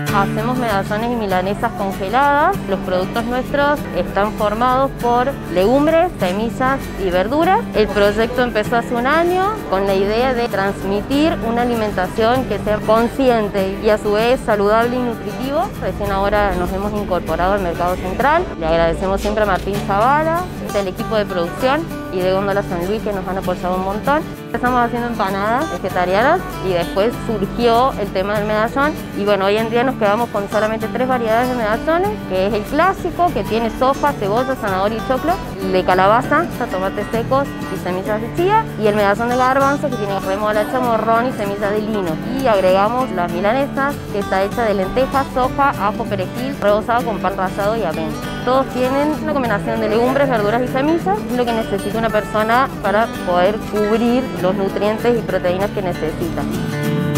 Hacemos medallones y milanesas congeladas. Los productos nuestros están formados por legumbres, semillas y verduras. El proyecto empezó hace un año con la idea de transmitir una alimentación que sea consciente y a su vez saludable y nutritivo. Recién ahora nos hemos incorporado al mercado central. Le agradecemos siempre a Martín Zavala, del equipo de producción y de Góndola San Luis, que nos han apoyado un montón. Empezamos haciendo empanadas vegetarianas y después surgió el tema del medallón y bueno, hoy en día nos quedamos con solamente 3 variedades de medallones, que es el clásico, que tiene soja, cebolla, zanahoria y choclo, de calabaza, tomates secos y semillas de chía, y el medallón de garbanzo, que tiene remolacha, morrón y semillas de lino. Y agregamos las milanesas, que está hecha de lentejas, soja, ajo, perejil, rebozado con pan rallado y avena. Todos tienen una combinación de legumbres, verduras y semillas, es lo que necesita una persona para poder cubrir los nutrientes y proteínas que necesita.